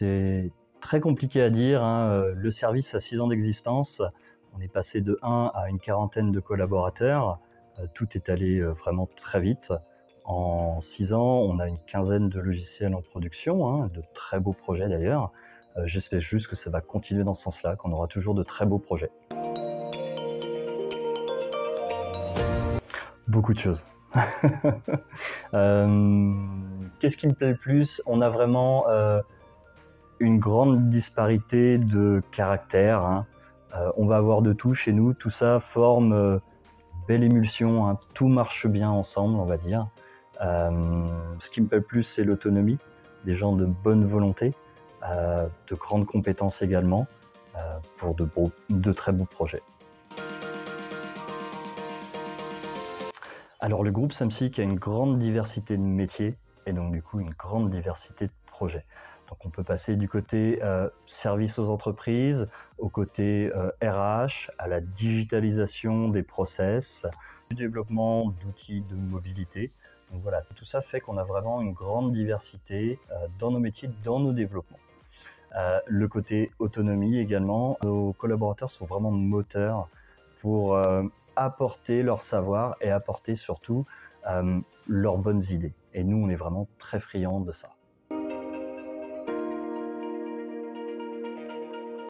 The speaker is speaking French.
c'est très compliqué à dire, hein. Le service a 6 ans d'existence. On est passé de 1 à une quarantaine de collaborateurs. Tout est allé vraiment très vite. En 6 ans, on a une quinzaine de logiciels en production, hein, de très beaux projets d'ailleurs. J'espère juste que ça va continuer dans ce sens-là, qu'on aura toujours de très beaux projets. Beaucoup de choses. Qu'est-ce qui me plaît le plus? On a vraiment une grande disparité de caractères, hein. On va avoir de tout chez nous, tout ça forme belle émulsion, hein. Tout marche bien ensemble, on va dire. Ce qui me plaît le plus, c'est l'autonomie, des gens de bonne volonté, de grandes compétences également, pour de très beaux projets. Alors le groupe Samsic a une grande diversité de métiers et donc du coup une grande diversité de projets. Donc on peut passer du côté service aux entreprises, au côté RH, à la digitalisation des process, du développement d'outils de mobilité. Donc voilà, tout ça fait qu'on a vraiment une grande diversité dans nos métiers, dans nos développements. Le côté autonomie également, nos collaborateurs sont vraiment moteurs pour apporter leur savoir et apporter surtout leurs bonnes idées. Et nous, on est vraiment très friands de ça.